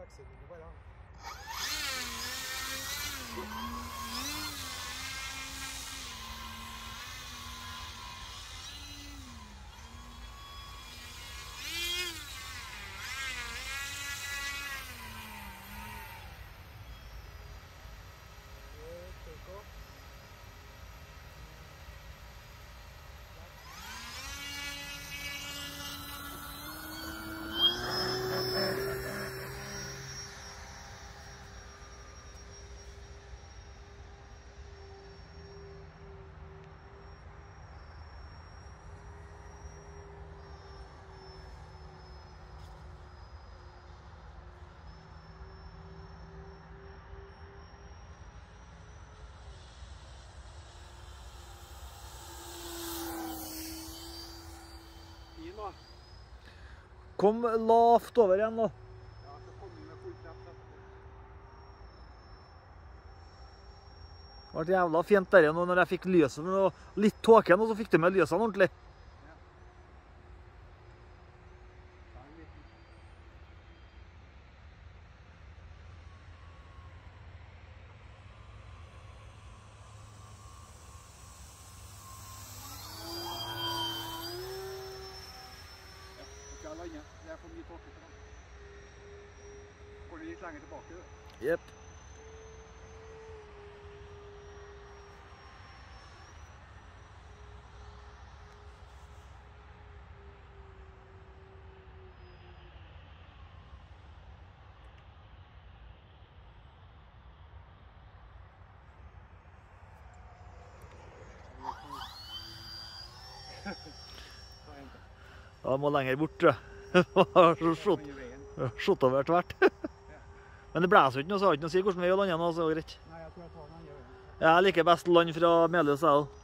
baksiden bare. Kom lavt over igjen da. Ja, så kom vi med fullt rett. Det ble jævla fint der nå når jeg fikk lyset og litt tåken, og så fikk du med lysene ordentlig. Ja. Det er en liten. Ja, lenge. Det er for mye tåke for den. Går det litt lenger tilbake, du? Jepp. Ja, må lenger bort, tror jeg. Det var så skjott over tvert. Men det blæser jo ikke noe, så har ikke noe å si hvordan vei å lande nå, så er det greit. Nei, jeg tror jeg tar den andre veien. Jeg liker best land fra Melhus, jeg også.